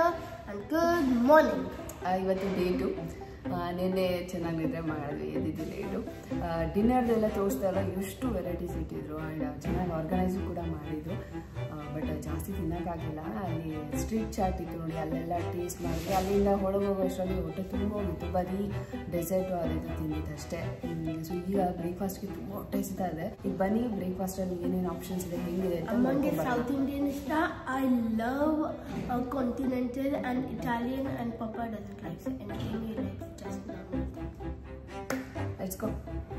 and good morning. ಇವತ್ತು date ನಿನ್ನೆ ಚೆನ್ನಾಗಿ ನಿದ್ರೆ ಮಾಡಿದ್ವಿ, ಎದ್ದಿದ್ದು ಲೇಟು. ಡಿನ್ನರ್ದೆಲ್ಲ ತೋರಿಸ್ತಾ ಎಲ್ಲ ಎಷ್ಟು ವೆರೈಟೀಸ್ ಇಟ್ಟಿದ್ರು ಆ್ಯಂಡ್ ಚೆನ್ನಾಗಿ ಆರ್ಗನೈಸು ಕೂಡ ಮಾಡಿದ್ರು. ಬಟ್ ಜಾಸ್ತಿ ತಿನ್ನೋಕ್ಕಾಗಿಲ್ಲ. ಅಲ್ಲಿ ಸ್ಟ್ರೀಟ್ ಚಾಟ್ ಇತ್ತು ನೋಡಿ, ಅಲ್ಲೆಲ್ಲ ಟೇಸ್ಟ್ ಮಾಡಿದ್ವಿ. ಅಲ್ಲಿಂದ ಹೊರಗೆ ಹೋಗೋಷ್ಟರಲ್ಲಿ ಹೊಟ್ಟೆ ತುಂಬ ಹೋಗಿತ್ತು, ಬರೀ ಡೆಸರ್ಟು ಅದಿದ್ದು ತಿಂದಿದ್ದಷ್ಟೇ. ಸೊ ಈಗ ಬ್ರೇಕ್ಫಾಸ್ಟ್ಗೆ ತುಂಬ ಹೊಟ್ಟೆ ಸಿಗ್ತಾ ಇದೆ. ಈಗ ಬನ್ನಿ ಬ್ರೇಕ್ಫಾಸ್ಟಲ್ಲಿ ಏನೇನು ಆಪ್ಷನ್ಸ್ ಇದೆ, ಹೇಗಿದೆ ಅಂತ. Among South Indian stuff, I love continental and Italian, and Papa doesn't like anything. He likes just normal things. Let's go.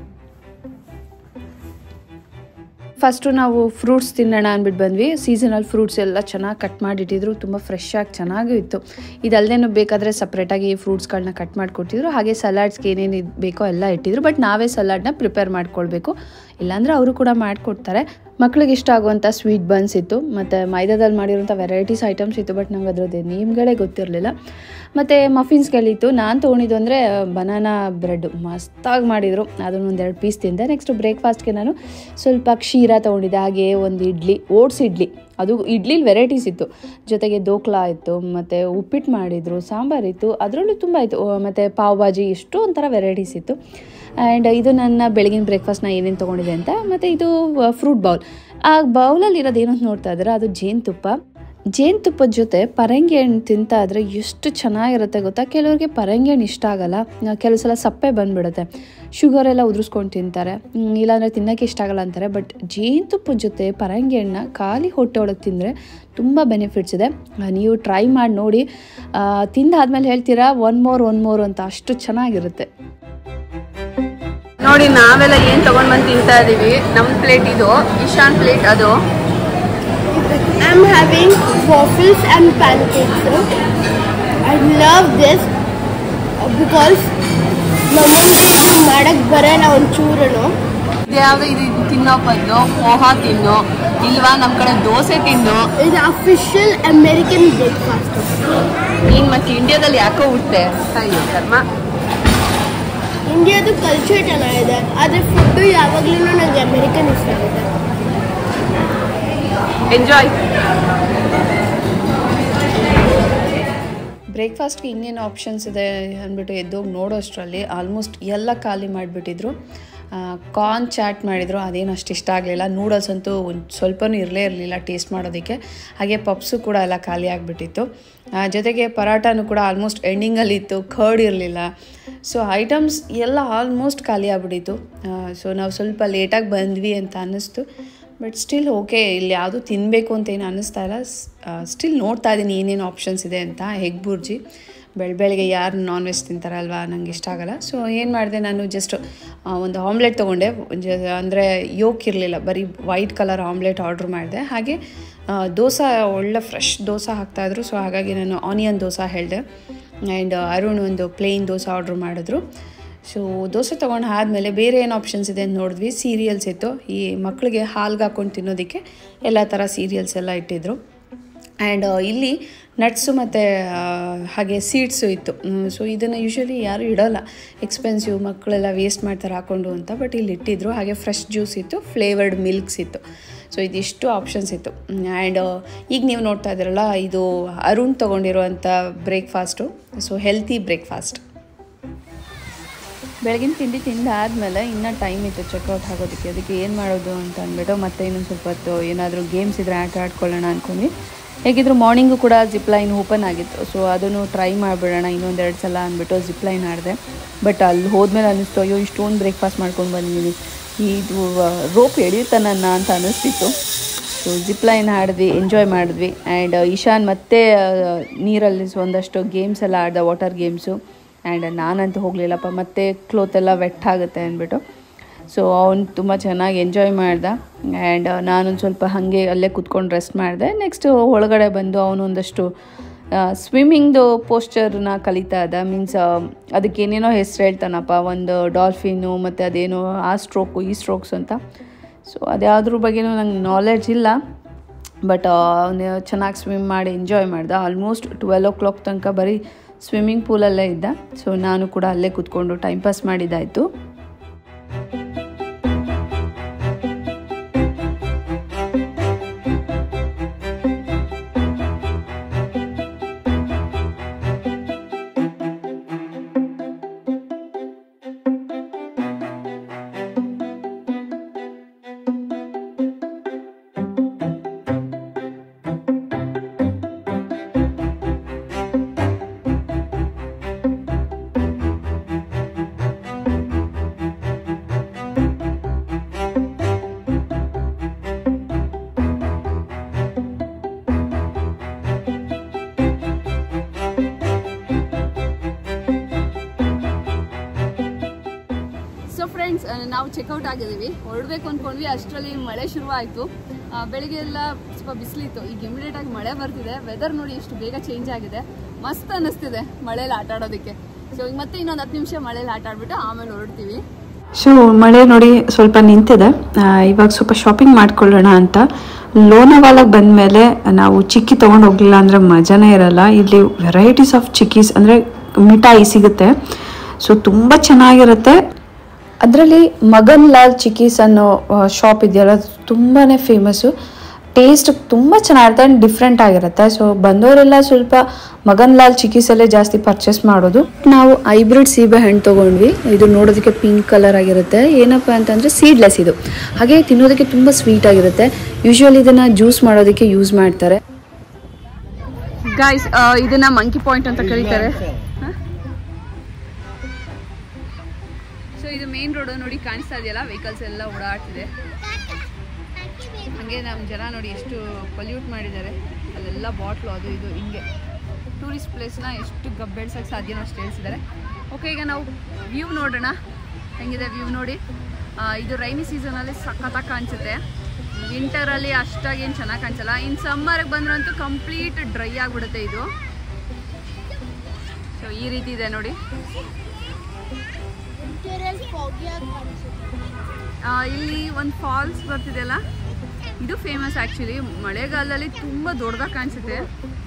First ನಾವು ಫ್ರೂಟ್ಸ್ ತಿನ್ನೋಣ ಅಂದ್ಬಿಟ್ಟು ಬಂದ್ವಿ. ಸೀಸನಲ್ ಫ್ರೂಟ್ಸ್ ಎಲ್ಲ ಚೆನ್ನಾಗಿ ಕಟ್ ಮಾಡಿಟ್ಟಿದ್ರು, ತುಂಬ ಫ್ರೆಶ್ ಆಗಿ ಚೆನ್ನಾಗೂ ಇತ್ತು. ಇದಲ್ಲದೇನು ಬೇಕಾದರೆ ಸಪ್ರೇಟಾಗಿ ಫ್ರೂಟ್ಸ್ಗಳನ್ನ ಕಟ್ ಮಾಡಿಕೊಟ್ಟಿದ್ರು. ಹಾಗೆ ಸಲಾಡ್ಸ್ಗೆ ಏನೇನು ಬೇಕೋ ಎಲ್ಲ ಇಟ್ಟಿದ್ರು. ಬಟ್ ನಾವೇ ಸಲಾಡ್ನ ಪ್ರಿಪೇರ್ ಮಾಡ್ಕೊಳ್ಬೇಕು, ಇಲ್ಲಾಂದರೆ ಅವರು ಕೂಡ ಮಾಡಿಕೊಡ್ತಾರೆ. ಮಕ್ಳಿಗೆ ಇಷ್ಟ ಆಗುವಂಥ ಸ್ವೀಟ್ ಬನ್ಸ್ ಇತ್ತು, ಮತ್ತು ಮೈದಾದಲ್ಲಿ ಮಾಡಿರೋಂಥ ವೆರೈಟೀಸ್ ಐಟಮ್ಸ್ ಇತ್ತು. ಬಟ್ ನಂಗೆ ಅದರದ್ದು ನೇಮ್ಗಳೇ ಗೊತ್ತಿರಲಿಲ್ಲ. ಮತ್ತು ಮಫಿನ್ಸ್ಗಳಿತ್ತು. ನಾನು ತೊಗೊಂಡಿದ್ದು ಅಂದರೆ ಬನಾನಾ ಬ್ರೆಡ್ ಮಸ್ತಾಗಿ ಮಾಡಿದರು, ಅದನ್ನು ಒಂದೆರಡು ಪೀಸ್ ತಿಂದೆ. ನೆಕ್ಸ್ಟ್ ಬ್ರೇಕ್ಫಾಸ್ಟ್ಗೆ ನಾನು ಸ್ವಲ್ಪ ಕ್ಷೀರ ತೊಗೊಂಡಿದ್ದೆ, ಹಾಗೆ ಒಂದು ಇಡ್ಲಿ, ಓಟ್ಸ್ ಇಡ್ಲಿ. ಅದು ಇಡ್ಲಿಲಿ ವೆರೈಟೀಸ್ ಇತ್ತು, ಜೊತೆಗೆ ದೋಕ್ಲಾ ಇತ್ತು, ಮತ್ತು ಉಪ್ಪಿಟ್ಟು ಮಾಡಿದರು, ಸಾಂಬಾರಿತ್ತು, ಅದರಲ್ಲೂ ತುಂಬ ಇತ್ತು. ಮತ್ತು ಪಾವ್ ಭಾಜಿ, ಎಷ್ಟು ಒಂಥರ ವೆರೈಟೀಸ್ ಇತ್ತು. ಆ್ಯಂಡ್ ಇದು ನನ್ನ ಬೆಳಗಿನ ಬ್ರೇಕ್ಫಾಸ್ಟ್ನ ಏನೇನು ತೊಗೊಂಡಿದೆ ಅಂತ. ಮತ್ತು ಇದು ಫ್ರೂಟ್ ಬೌಲ್. ಆ ಬೌಲಲ್ಲಿ ಇರೋದು ಏನಂತ ನೋಡ್ತಾ ಇದ್ದಾರೆ, ಅದು ಜೇನುತುಪ್ಪದ ಜೊತೆ ಪರಂಗಿ ಹಣ್ಣು ತಿಂತಾ ಇದ್ರೆ ಎಷ್ಟು ಚೆನ್ನಾಗಿರುತ್ತೆ ಗೊತ್ತಾ. ಕೆಲವ್ರಿಗೆ ಪರಂಗಿ ಹಣ್ಣು ಇಷ್ಟ ಆಗಲ್ಲ, ಕೆಲವು ಸಲ ಸಪ್ಪೆ ಬಂದುಬಿಡುತ್ತೆ, ಶುಗರೆಲ್ಲ ಉದುರಿಸ್ಕೊಂಡು ತಿಂತಾರೆ, ಇಲ್ಲಾಂದರೆ ತಿನ್ನೋಕ್ಕೆ ಇಷ್ಟ ಆಗಲ್ಲ ಅಂತಾರೆ. ಬಟ್ ಜೇನುತುಪ್ಪದ ಜೊತೆ ಪರಂಗಿ ಹಣ್ಣನ್ನ ಖಾಲಿ ಹೊಟ್ಟೆ ಒಳಗೆ ತಿಂದರೆ ತುಂಬ ಬೆನಿಫಿಟ್ಸ್ ಇದೆ. ನೀವು ಟ್ರೈ ಮಾಡಿ ನೋಡಿ, ತಿಂದಾದ್ಮೇಲೆ ಹೇಳ್ತೀರಾ ಒನ್ ಮೋರ್ ಅಂತ, ಅಷ್ಟು ಚೆನ್ನಾಗಿರುತ್ತೆ. ನೋಡಿ ನಾವೆಲ್ಲ ಏನು ತೊಗೊಂಡು ಬಂದು ತಿಂತಾ ಇದ್ದೀವಿ. ನಮ್ಮ ಪ್ಲೇಟ್ ಇದು, ಇಶಾನ್ ಪ್ಲೇಟ್ ಅದು. I'm having waffles and pancakes. I love this because ನಮ್ಮಂಗೆ ಇದು ಮಾಡಕ್ಕೆ ಬರಲ್ಲ ಒಂಚೂರು. ಇದ್ಯಾವುದು ಇದು ತಿನ್ನೋ ಬದಲು ಪೋಹಾ ತಿನ್ನು, ಇಲ್ವಾ ನಮ್ಮ ಕಡೆ ದೋಸೆ ತಿನ್ನು. ಇದು ಅಫಿಷಿಯಲ್ ಅಮೇರಿಕನ್ ಬ್ರೇಕ್ಫಾಸ್ಟ್. ನೀನು ಮತ್ತೆ ಇಂಡಿಯಾದಲ್ಲಿ ಯಾಕೋ ಹುಟ್ಟೆ? ಅಯ್ಯೋ ಕರ್ಮ. ಇಂಡಿಯಾದ ಕಲ್ಚರ್ ಚೆನ್ನಾಗಿದೆ, ಆದರೆ ಫುಡ್ಡು ಯಾವಾಗಲೂ ನನಗೆ ಅಮೇರಿಕನ್ ಇಷ್ಟ ಆಗುತ್ತೆ. ಎಂಜಾಯ್. ಬ್ರೇಕ್ಫಾಸ್ಟ್ಗೆ ಇನ್ನೇನು ಆಪ್ಷನ್ಸ್ ಇದೆ ಅಂದ್ಬಿಟ್ಟು ಎದ್ದೋಗಿ ನೋಡೋಷ್ಟರಲ್ಲಿ ಆಲ್ಮೋಸ್ಟ್ ಎಲ್ಲ ಖಾಲಿ ಮಾಡಿಬಿಟ್ಟಿದ್ರು. ಕಾರ್ನ್ ಚಾಟ್ ಮಾಡಿದರು, ಅದೇನು ಅಷ್ಟು ಇಷ್ಟ ಆಗಲಿಲ್ಲ. ನೂಡಲ್ಸ್ ಅಂತೂ ಒಂದು ಸ್ವಲ್ಪನೂ ಇರಲಿಲ್ಲ ಟೇಸ್ಟ್ ಮಾಡೋದಕ್ಕೆ. ಹಾಗೆ ಪಪ್ಸು ಕೂಡ ಎಲ್ಲ ಖಾಲಿ ಆಗಿಬಿಟ್ಟಿತ್ತು. ಜೊತೆಗೆ ಪರಾಟನೂ ಕೂಡ ಆಲ್ಮೋಸ್ಟ್ ಎಂಡಿಂಗಲ್ಲಿತ್ತು, ಕರ್ಡ್ ಇರಲಿಲ್ಲ. ಸೊ ಐಟಮ್ಸ್ ಎಲ್ಲ ಆಲ್ಮೋಸ್ಟ್ ಖಾಲಿ ಆಗಿಬಿಟ್ಟಿತ್ತು. ಸೊ ನಾವು ಸ್ವಲ್ಪ ಲೇಟಾಗಿ ಬಂದ್ವಿ ಅಂತ ಅನ್ನಿಸ್ತು. ಬಟ್ ಸ್ಟಿಲ್ ಓಕೆ, ಇಲ್ಲಿ ಯಾವುದು ತಿನ್ನಬೇಕು ಅಂತ ಏನು ಅನ್ನಿಸ್ತಾ ಇಲ್ಲ. ಸ್ಟಿಲ್ ನೋಡ್ತಾ ಇದ್ದೀನಿ ಏನೇನು ಆಪ್ಷನ್ಸ್ ಇದೆ ಅಂತ. ಎಗ್ ಬುರ್ಜಿ, ಬೆಳಗ್ಗೆ ಯಾರು ನಾನ್ ವೆಜ್ ತಿಂತಾರಲ್ವ, ನಂಗೆ ಇಷ್ಟ ಆಗಲ್ಲ. ಸೊ ಏನು ಮಾಡಿದೆ, ನಾನು ಜಸ್ಟ್ ಒಂದು ಆಮ್ಲೆಟ್ ತೊಗೊಂಡೆ. ಅಂದರೆ ಯೋಕ್ ಇರಲಿಲ್ಲ, ಬರೀ ವೈಟ್ ಕಲರ್ ಆಮ್ಲೆಟ್ ಆರ್ಡ್ರ್ ಮಾಡಿದೆ. ಹಾಗೆ ದೋಸೆ, ಒಳ್ಳೆ ಫ್ರೆಶ್ ದೋಸೆ ಹಾಕ್ತಾಯಿದ್ರು. ಸೊ ಹಾಗಾಗಿ ನಾನು ಆನಿಯನ್ ದೋಸೆ ಹೇಳಿದೆ. ಆ್ಯಂಡ್ ಅರುಣ್ ಒಂದು ಪ್ಲೇನ್ ದೋಸೆ ಆರ್ಡ್ರ್ ಮಾಡಿದ್ರು. ಸೊ ದೋಸೆ ತೊಗೊಂಡು ಆದಮೇಲೆ ಬೇರೆ ಏನು ಆಪ್ಷನ್ಸ್ ಇದೆ ಅಂತ ನೋಡಿದ್ವಿ. ಸೀರಿಯಲ್ಸ್ ಇತ್ತು, ಈ ಮಕ್ಕಳಿಗೆ ಹಾಲ್ಗೆ ಹಾಕ್ಕೊಂಡು ತಿನ್ನೋದಕ್ಕೆ ಎಲ್ಲ ಥರ ಸೀರಿಯಲ್ಸ್ ಎಲ್ಲ ಇಟ್ಟಿದ್ರು. ಆ್ಯಂಡ್ ಇಲ್ಲಿ ನಟ್ಸು ಮತ್ತು ಹಾಗೆ ಸೀಡ್ಸು ಇತ್ತು. ಸೊ ಇದನ್ನು ಯೂಶ್ವಲಿ ಯಾರೂ ಇಡೋಲ್ಲ, ಎಕ್ಸ್ಪೆನ್ಸಿವ್, ಮಕ್ಕಳೆಲ್ಲ ವೇಸ್ಟ್ ಮಾಡ್ತಾರೆ ಹಾಕ್ಕೊಂಡು ಅಂತ. ಬಟ್ ಇಲ್ಲಿ ಇಟ್ಟಿದ್ರು. ಹಾಗೆ ಫ್ರೆಶ್ ಜ್ಯೂಸ್ ಇತ್ತು, ಫ್ಲೇವರ್ಡ್ ಮಿಲ್ಕ್ಸ್ ಇತ್ತು. ಸೊ ಇದಿಷ್ಟು ಆಪ್ಷನ್ಸ್ ಇತ್ತು. ಆ್ಯಂಡ್ ಈಗ ನೀವು ನೋಡ್ತಾ ಇದ್ದೀರಲ್ಲ, ಇದು ಅರುಣ್ ತೊಗೊಂಡಿರುವಂಥ ಬ್ರೇಕ್ಫಾಸ್ಟು. So healthy breakfast. ಬೆಳಗಿನ ತಿಂಡಿ ತಿಂದಾದಮೇಲೆ ಇನ್ನೂ ಟೈಮ್ ಇತ್ತು ಚೆಕ್ಔಟ್ ಆಗೋದಕ್ಕೆ. ಅದಕ್ಕೆ ಏನು ಮಾಡೋದು ಅಂತ ಅಂದ್ಬಿಟ್ಟು ಮತ್ತೆ ಇನ್ನೊಂದು ಸ್ವಲ್ಪ ಹೊತ್ತು ಏನಾದರೂ ಗೇಮ್ಸ್ ಇದ್ದರೆ ಆಡ್ಕೊಳ್ಳೋಣ ಅಂದ್ಕೊಂಡು. ಹೇಗಿದ್ರು ಮಾರ್ನಿಂಗು ಕೂಡ ಜಿಪ್ ಲೈನ್ ಓಪನ್ ಆಗಿತ್ತು. ಸೊ ಅದನ್ನು ಟ್ರೈ ಮಾಡಿಬಿಡೋಣ ಇನ್ನೊಂದೆರಡು ಸಲ ಅಂದ್ಬಿಟ್ಟು ಜಿಪ್ ಲೈನ್ ಆಡಿದೆ. ಬಟ್ ಅಲ್ಲಿ ಹೋದ್ಮೇಲೆ ಅನ್ನಿಸ್ತು, ಅಯ್ಯೋ ಇಷ್ಟೊಂದು ಬ್ರೇಕ್ಫಾಸ್ಟ್ ಮಾಡ್ಕೊಂಡು ಬಂದಿದ್ದೀನಿ, ಇದು ರೋಪ್ ಎಳೆಯುತ್ತಾ ನನ್ನ ಅಂತ ಅನ್ನಿಸ್ತಿತ್ತು. ಸೊ ಜಿಪ್ ಲೈನ್ ಆಡಿದ್ವಿ, ಎಂಜಾಯ್ ಮಾಡಿದ್ವಿ. ಆ್ಯಂಡ್ ಇಶಾನ್ ಮತ್ತೆ ನೀರಲ್ಲಿ ಒಂದಷ್ಟು ಗೇಮ್ಸ್ ಎಲ್ಲ ಆಡ್ದೆ, ವಾಟರ್ ಗೇಮ್ಸು. ಆ್ಯಂಡ್ ನಾನಂತೂ ಹೋಗಲಿಲ್ಲಪ್ಪ, ಮತ್ತೆ ಕ್ಲೋತ್ ಎಲ್ಲ ವೆಟ್ ಆಗುತ್ತೆ ಅಂದ್ಬಿಟ್ಟು. ಸೊ ಅವನು ತುಂಬ ಚೆನ್ನಾಗಿ ಎಂಜಾಯ್ ಮಾಡ್ದೆ. ಆ್ಯಂಡ್ ನಾನೊಂದು ಸ್ವಲ್ಪ ಹಾಗೆ ಅಲ್ಲೇ ಕೂತ್ಕೊಂಡು ರೆಸ್ಟ್ ಮಾಡಿದೆ. ನೆಕ್ಸ್ಟ್ ಒಳಗಡೆ ಬಂದು ಅವನು ಒಂದಷ್ಟು ಸ್ವಿಮ್ಮಿಂಗ್ದು ಪೋಸ್ಚರ್ನ ಕಲಿತಾ ಇದ್ದ. ಮೀನ್ಸ್ ಅದಕ್ಕೇನೇನೋ ಹೆಸರು ಹೇಳ್ತಾನಪ್ಪ, ಒಂದು ಡಾಲ್ಫಿನು ಮತ್ತು ಅದೇನೋ ಆ ಸ್ಟ್ರೋಕು ಈ ಸ್ಟ್ರೋಕ್ಸ್ ಅಂತ. ಸೊ ಅದ್ಯಾವ್ದ್ರ ಬಗ್ಗೆನೂ ನಂಗೆ ನಾಲೆಡ್ಜ್ ಇಲ್ಲ. ಬಟ್ ಅವನು ಚೆನ್ನಾಗಿ ಸ್ವಿಮ್ ಮಾಡಿ ಎಂಜಾಯ್ ಮಾಡ್ದೆ. ಆಲ್ಮೋಸ್ಟ್ 12 o'clock ತನಕ ಬರೀ ಸ್ವಿಮ್ಮಿಂಗ್ ಪೂಲಲ್ಲೇ ಇದ್ದ. ಸೊ ನಾನು ಕೂಡ ಅಲ್ಲೇ ಕೂತ್ಕೊಂಡು ಟೈಮ್ ಪಾಸ್ ಮಾಡಿದ್ದಾಯಿತು. ಚೆಕ್ಔಟ್ ಆಗಿದ್ದೀವಿ. ಹೊರಡಬೇಕು ಅಂದ್ಕೊಂಡ್ವಿ, ಅಷ್ಟರಲ್ಲಿ ಮಳೆ ಶುರುವಾಯಿತು. ಬೆಳಿಗ್ಗೆ ಎಲ್ಲ ಸ್ವಲ್ಪ ಬಿಸಿಲಿತ್ತು, ಈಗ ಇಮಿಡಿಯೇಟ್ ಆಗಿ ಮಳೆ ಬರ್ತಿದೆ. ವೆದರ್ ನೋಡಿ ಎಷ್ಟು ಬೇಗ ಚೇಂಜ್ ಆಗಿದೆ, ಮಸ್ತ್ ಅನ್ನಿಸ್ತಿದೆ ಮಳೇಲಿ ಆಟ ಆಡೋದಕ್ಕೆ. ಸೊ ಈಗ ಮತ್ತೆ ಇನ್ನೊಂದು 10 ನಿಮಿಷ ಮಳೇಲಿ ಆಟ ಆಡ್ಬಿಟ್ಟು ಆಮೇಲೆ ಹೊರಡ್ತೀವಿ. ಸೊ ಮಳೆ ನೋಡಿ ಸ್ವಲ್ಪ ನಿಂತಿದೆ. ಇವಾಗ ಸ್ವಲ್ಪ ಶಾಪಿಂಗ್ ಮಾಡ್ಕೊಳ್ಳೋಣ ಅಂತ ಲೋನಾವಾಲಾಗೆ ಬಂದಮೇಲೆ ನಾವು ಚಿಕ್ಕಿ ತೊಗೊಂಡು ಹೋಗಲಿಲ್ಲ ಅಂದರೆ ಮಜಾನೇ ಇರಲ್ಲ. ಇಲ್ಲಿ ವೆರೈಟೀಸ್ ಆಫ್ ಚಿಕ್ಕೀಸ್ ಅಂದರೆ ಮಿಠಾಯಿ ಸಿಗುತ್ತೆ. ಸೊ ತುಂಬ ಚೆನ್ನಾಗಿರುತ್ತೆ. ಅದರಲ್ಲಿ ಮಗನ್ ಲಾಲ್ ಚಿಕ್ಕೀಸ್ ಅನ್ನೋ ಶಾಪ್ ಇದೆಯಲ್ಲ, ತುಂಬಾ ಫೇಮಸ್ಸು. ಟೇಸ್ಟ್ ತುಂಬ ಚೆನ್ನಾಗಿರುತ್ತೆ ಆ್ಯಂಡ್ ಡಿಫ್ರೆಂಟ್ ಆಗಿರುತ್ತೆ. ಸೊ ಬಂದವರೆಲ್ಲ ಸ್ವಲ್ಪ ಮಗನ್ ಲಾಲ್ ಚಿಕ್ಕೀಸಲ್ಲೇ ಜಾಸ್ತಿ ಪರ್ಚೇಸ್ ಮಾಡೋದು. ನಾವು ಹೈಬ್ರಿಡ್ ಸೀಬೆ ಹಣ್ಣು ತೊಗೊಂಡ್ವಿ. ಇದು ನೋಡೋದಕ್ಕೆ ಪಿಂಕ್ ಕಲರ್ ಆಗಿರುತ್ತೆ. ಏನಪ್ಪ ಅಂತಂದರೆ ಸೀಡ್ಲೆಸ್ ಇದು, ಹಾಗೆ ತಿನ್ನೋದಕ್ಕೆ ತುಂಬ ಸ್ವೀಟ್ ಆಗಿರುತ್ತೆ. ಯೂಶ್ವಲಿ ಇದನ್ನು ಜ್ಯೂಸ್ ಮಾಡೋದಕ್ಕೆ ಯೂಸ್ ಮಾಡ್ತಾರೆ. ಗೈಸ್, ಇದನ್ನು ಮಂಕಿ ಪಾಯಿಂಟ್ ಅಂತ ಕರೀತಾರೆ. ಸೊ ಇದು ಮೇನ್ ರೋಡ್ ನೋಡಿ, ಕಾಣಿಸ್ತಾ ಇದೆಯಲ್ಲ, ವೆಹಿಕಲ್ಸ್ ಎಲ್ಲ ಓಡಾಡ್ತಿದೆ. ಹಾಗೆ ನಮ್ಮ ಜನ ನೋಡಿ ಎಷ್ಟು ಪೊಲ್ಯೂಟ್ ಮಾಡಿದ್ದಾರೆ, ಅಲ್ಲೆಲ್ಲ ಬಾಟ್ಲು ಅದು ಇದು ಹಿಂಗೆ. ಟೂರಿಸ್ಟ್ ಪ್ಲೇಸ್ನ ಎಷ್ಟು ಗಬ್ಬೆಳ್ಸೋಕ್ಕೆ ಸಾಧ್ಯನೋ ಅಷ್ಟು ಹೇಳ್ಸಿದ್ದಾರೆ. ಓಕೆ, ಈಗ ನಾವು ವ್ಯೂ ನೋಡೋಣ. ಹೆಂಗಿದೆ ವ್ಯೂ ನೋಡಿ. ಇದು ರೈನಿ ಸೀಸನಲ್ಲಿ ಸಖತ್ತಾಗಿ ಕಾಣಿಸುತ್ತೆ. ವಿಂಟರಲ್ಲಿ ಅಷ್ಟಾಗೇನು ಚೆನ್ನಾಗಿ ಕಾಣಿಸಲ್ಲ. ಇನ್ನು ಸಮ್ಮರ್ಗೆ ಬಂದ್ರಂತೂ ಕಂಪ್ಲೀಟ್ ಡ್ರೈ ಆಗಿಬಿಡುತ್ತೆ ಇದು. ಸೊ ಈ ರೀತಿ ಇದೆ ನೋಡಿ. ಇಲ್ಲಿ ಒಂದು ಫಾಲ್ಸ್ ಬರ್ತಿದೆಯಲ್ಲ, ಇದು ಫೇಮಸ್ ಆ್ಯಕ್ಚುಲಿ. ಮಳೆಗಾಲದಲ್ಲಿ ತುಂಬ ದೊಡ್ಡದಾಗಿ ಕಾಣಿಸುತ್ತೆ.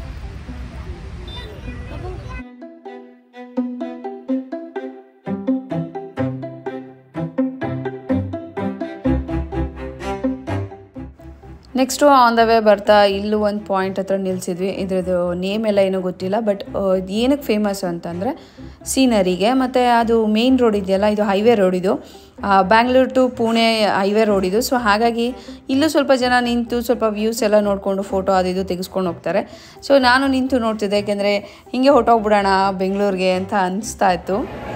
ನೆಕ್ಸ್ಟು ಆನ್ ದ ವೇ ಬರ್ತಾ ಇಲ್ಲೂ ಒಂದು ಪಾಯಿಂಟ್ ಹತ್ರ ನಿಲ್ಲಿಸಿದ್ವಿ. ಇದ್ರದ್ದು ನೇಮ್ ಎಲ್ಲ ಏನೂ ಗೊತ್ತಿಲ್ಲ, ಬಟ್ ಏನಕ್ಕೆ ಫೇಮಸ್ ಅಂತಂದರೆ ಸೀನರಿಗೆ. ಮತ್ತು ಅದು ಮೇನ್ ರೋಡ್ ಇದೆಯಲ್ಲ, ಇದು ಹೈವೇ ರೋಡ್. ಇದು Bangalore to Pune highway road ಇದು. ಸೊ ಹಾಗಾಗಿ ಇಲ್ಲೂ ಸ್ವಲ್ಪ ಜನ ನಿಂತು ಸ್ವಲ್ಪ ವ್ಯೂಸ್ ಎಲ್ಲ ನೋಡಿಕೊಂಡು ಫೋಟೋ ಅದು ಇದು ತೆಗೆಸ್ಕೊಂಡು ಹೋಗ್ತಾರೆ. ಸೊ ನಾನು ನಿಂತು ನೋಡ್ತಿದ್ದೆ, ಯಾಕೆಂದರೆ ಹಿಂಗೆ ಹೊಟ್ಟೋಗ್ಬಿಡೋಣ ಬೆಂಗಳೂರಿಗೆ ಅಂತ ಅನಿಸ್ತಾ ಇತ್ತು.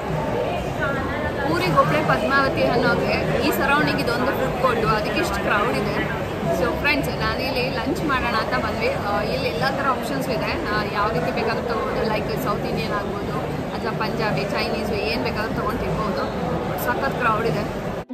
ಊರಿಗೆ ಒಬ್ಬಳೆ ಪದ್ಮಾವತಿ ಅನ್ನೋಗೆ ಈ ಸರೌಂಡಿಂಗ್ ಇದೊಂದು ಫುಡ್ ಕೋರ್ಟು, ಅದಕ್ಕೆ ಇಷ್ಟು ಕ್ರೌಡ್ ಇದೆ. ಸೊ ಫ್ರೆಂಡ್ಸ್, ನಾನಿಲ್ಲಿ ಲಂಚ್ ಮಾಡೋಣ ಅಂತ ಬಂದ್ವಿ. ಇಲ್ಲಿ ಎಲ್ಲ ಥರ ಆಪ್ಷನ್ಸ್ ಇದೆ, ಯಾವ ರೀತಿ ಬೇಕಾದ್ರೂ ತೊಗೋಬೋದು. ಲೈಕ್ ಸೌತ್ ಇಂಡಿಯನ್ ಆಗ್ಬೋದು ಅಥವಾ ಪಂಜಾಬಿ, ಚೈನೀಸು, ಏನು ಬೇಕಾದ್ರೂ ತೊಗೊಂಡು ತಿನ್ಬೋದು. ಸಖತ್ ಕ್ರೌಡ್ ಇದೆ.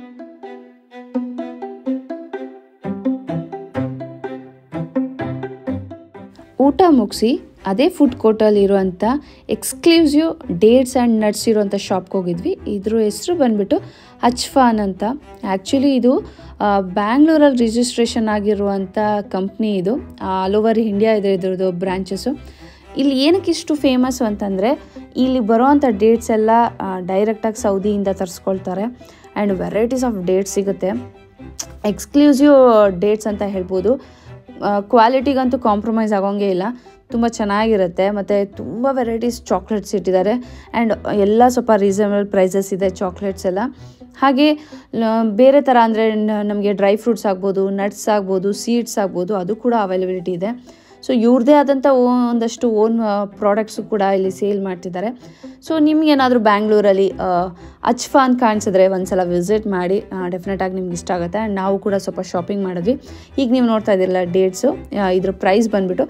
ಊಟ ಮುಗಿಸಿ ಅದೇ ಫುಡ್ ಕೋರ್ಟಲ್ಲಿ ಇರುವಂಥ ಎಕ್ಸ್ಕ್ಲೂಸಿವ್ ಡೇಟ್ಸ್ ಆ್ಯಂಡ್ ನಟ್ಸ್ ಇರುವಂಥ ಶಾಪ್ಗೆ ಹೋಗಿದ್ವಿ. ಇದ್ರ ಹೆಸರು ಬಂದುಬಿಟ್ಟು ಅಚ್ಫಾನ್ ಅಂತ. ಆ್ಯಕ್ಚುಲಿ ಇದು ಬ್ಯಾಂಗ್ಳೂರಲ್ಲಿ ರಿಜಿಸ್ಟ್ರೇಷನ್ ಆಗಿರುವಂಥ ಕಂಪ್ನಿ. ಇದು ಆಲ್ ಓವರ್ ಇಂಡಿಯಾ ಇದೆ ಇದ್ರದ್ದು ಬ್ರಾಂಚಸ್ಸು. ಇಲ್ಲಿ ಏನಕ್ಕೆ ಇಷ್ಟು ಫೇಮಸ್ಸು ಅಂತಂದರೆ ಇಲ್ಲಿ ಬರೋವಂಥ ಡೇಟ್ಸ್ ಎಲ್ಲ ಡೈರೆಕ್ಟಾಗಿ ಸೌದಿಯಿಂದ ತರಿಸ್ಕೊಳ್ತಾರೆ. ಆ್ಯಂಡ್ ವೆರೈಟೀಸ್ ಆಫ್ ಡೇಟ್ಸ್ ಸಿಗುತ್ತೆ. ಎಕ್ಸ್ಕ್ಲೂಸಿವ್ ಡೇಟ್ಸ್ ಅಂತ ಹೇಳ್ಬೋದು. ಕ್ವಾಲಿಟಿಗಂತೂ ಕಾಂಪ್ರಮೈಸ್ ಆಗೋಂಗೇ ಇಲ್ಲ, ತುಂಬ ಚೆನ್ನಾಗಿರುತ್ತೆ. ಮತ್ತು ತುಂಬ ವೆರೈಟೀಸ್ ಚಾಕ್ಲೇಟ್ಸ್ ಇಟ್ಟಿದ್ದಾರೆ. ಆ್ಯಂಡ್ ಎಲ್ಲ ಸ್ವಲ್ಪ ರೀಸನಬಲ್ ಪ್ರೈಸಸ್ ಇದೆ ಚಾಕ್ಲೇಟ್ಸ್ ಎಲ್ಲ. ಹಾಗೆ ಬೇರೆ ಥರ ಅಂದರೆ ನಮಗೆ ಡ್ರೈ ಫ್ರೂಟ್ಸ್ ಆಗ್ಬೋದು, ನಟ್ಸ್ ಆಗ್ಬೋದು, ಸೀಡ್ಸ್ ಆಗ್ಬೋದು, ಅದು ಕೂಡ ಅವೈಲಬಿಲಿಟಿ ಇದೆ. ಸೊ ಇವ್ರದ್ದೇ ಆದಂಥ ಒಂದಷ್ಟು ಓನ್ ಪ್ರಾಡಕ್ಟ್ಸು ಕೂಡ ಇಲ್ಲಿ ಸೇಲ್ ಮಾಡ್ತಿದ್ದಾರೆ. ಸೊ ನಿಮಗೇನಾದರೂ ಬ್ಯಾಂಗ್ಳೂರಲ್ಲಿ ಅಚ್ಫಾನ್ ಕಾಣಿಸಿದ್ರೆ ಒಂದ್ಸಲ ವಿಸಿಟ್ ಮಾಡಿ, ಡೆಫಿನೆಟಾಗಿ ನಿಮ್ಗೆ ಇಷ್ಟ ಆಗುತ್ತೆ. ಆ್ಯಂಡ್ ನಾವು ಕೂಡ ಸ್ವಲ್ಪ ಶಾಪಿಂಗ್ ಮಾಡಿದ್ವಿ. ಈಗ ನೀವು ನೋಡ್ತಾ ಇದ್ದೀರಲ್ಲ ಡೇಟ್ಸು, ಇದ್ರ ಪ್ರೈಸ್ ಬಂದುಬಿಟ್ಟು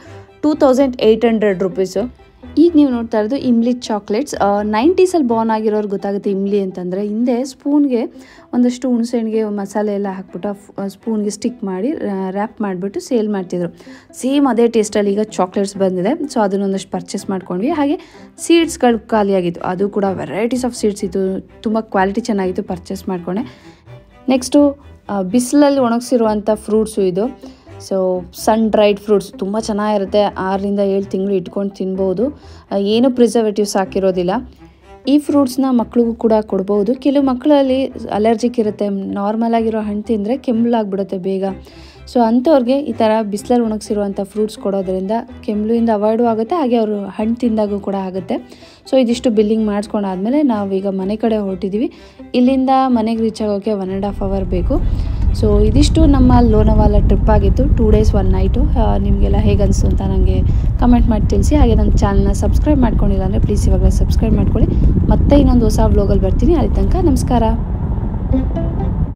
2800 ರುಪೀಸು. ಈಗ ನೀವು ನೋಡ್ತಾ ಇರೋದು ಇಮ್ಲಿ ಚಾಕ್ಲೇಟ್ಸ್. 90ಸಲ್ಲಿ ಬಾರ್ನ್ ಆಗಿರೋರು ಗೊತ್ತಾಗುತ್ತೆ ಇಮ್ಲಿ ಅಂತಂದರೆ. ಹಿಂದೆ ಸ್ಪೂನ್ಗೆ ಒಂದಷ್ಟು ಹುಣಸೆಹಣ್ಣಿಗೆ ಮಸಾಲೆ ಎಲ್ಲ ಹಾಕ್ಬಿಟ್ಟು ಸ್ಪೂನ್ಗೆ ಸ್ಟಿಕ್ ಮಾಡಿ ರ್ಯಾಪ್ ಮಾಡಿಬಿಟ್ಟು ಸೇಲ್ ಮಾಡ್ತಿದ್ರು. ಸೇಮ್ ಅದೇ ಟೇಸ್ಟಲ್ಲಿ ಈಗ ಚಾಕ್ಲೇಟ್ಸ್ ಬಂದಿದೆ. ಸೊ ಅದನ್ನೊಂದಷ್ಟು ಪರ್ಚೇಸ್ ಮಾಡ್ಕೊಂಡ್ವಿ. ಹಾಗೆ ಸೀಡ್ಸ್ಗಳು ಖಾಲಿಯಾಗಿತ್ತು, ಅದು ಕೂಡ ವೆರೈಟೀಸ್ ಆಫ್ ಸೀಡ್ಸ್ ಇತ್ತು, ತುಂಬ ಕ್ವಾಲಿಟಿ ಚೆನ್ನಾಗಿತ್ತು, ಪರ್ಚೇಸ್ ಮಾಡಿಕೊಂಡೆ. ನೆಕ್ಸ್ಟು ಬಿಸಿಲಲ್ಲಿ ಒಣಗಿಸಿರುವಂಥ ಫ್ರೂಟ್ಸು ಇದು. ಸೊ ಸನ್ ಡ್ರೈಡ್ ಫ್ರೂಟ್ಸ್ ತುಂಬ ಚೆನ್ನಾಗಿರುತ್ತೆ. 6 ರಿಂದ 7 ತಿಂಗಳು ಇಟ್ಕೊಂಡು ತಿನ್ಬೋದು. ಏನು ಪ್ರಿಸರ್ವೇಟಿವ್ಸ್ ಹಾಕಿರೋದಿಲ್ಲ. ಈ ಫ್ರೂಟ್ಸ್ನ ಮಕ್ಳಿಗೂ ಕೂಡ ಕೊಡ್ಬೋದು. ಕೆಲವು ಮಕ್ಕಳಲ್ಲಿ ಅಲರ್ಜಿಕ್ ಇರುತ್ತೆ, ನಾರ್ಮಲ್ ಆಗಿರೋ ಹಣ್ಣು ತಿಂದರೆ ಕೆಮ್ಮಲಾಗ್ಬಿಡುತ್ತೆ ಬೇಗ. ಸೊ ಅಂಥವ್ರಿಗೆ ಈ ಥರ ಬಿಸಿಲಲ್ಲಿ ಒಣಗಿಸಿರುವಂಥ ಫ್ರೂಟ್ಸ್ ಕೊಡೋದ್ರಿಂದ ಕೆಮ್ಮಲಿಂದ ಅವಾಯ್ಡು ಆಗುತ್ತೆ, ಹಾಗೆ ಅವರು ಹಣ್ಣು ತಿಂದಾಗೂ ಕೂಡ ಆಗುತ್ತೆ. ಸೊ ಇದಿಷ್ಟು ಬಿಲ್ಲಿಂಗ್ ಮಾಡಿಸ್ಕೊಂಡಾದ್ಮೇಲೆ ನಾವೀಗ ಮನೆ ಕಡೆ ಹೊರಟಿದ್ದೀವಿ. ಇಲ್ಲಿಂದ ಮನೆಗೆ ರೀಚ್ ಆಗೋಕ್ಕೆ 1.5 hour ಬೇಕು. ಸೊ ಇದಿಷ್ಟು ನಮ್ಮ ಲೋನಾವಾಲಾ ಟ್ರಿಪ್ ಆಗಿತ್ತು. 2 days 1 night. ನಿಮಗೆಲ್ಲ ಹೇಗೆ ಅನಿಸ್ತು ಅಂತ ನನಗೆ ಕಮೆಂಟ್ ಮಾಡಿ ತಿಳಿಸಿ. ಹಾಗೆ ನನ್ನ ಚಾನಲ್ನ ಸಬ್ಸ್ಕ್ರೈಬ್ ಮಾಡ್ಕೊಂಡಿಲ್ಲ ಅಂದರೆ ಪ್ಲೀಸ್ ಇವಾಗಲೇ ಸಬ್ಸ್ಕ್ರೈಬ್ ಮಾಡ್ಕೊಳ್ಳಿ. ಮತ್ತೆ ಇನ್ನೊಂದು ಹೊಸ ವ್ಲಾಗಲ್ಲಿ ಬರ್ತೀನಿ. ಅಲ್ಲಿ ತನಕ ನಮಸ್ಕಾರ.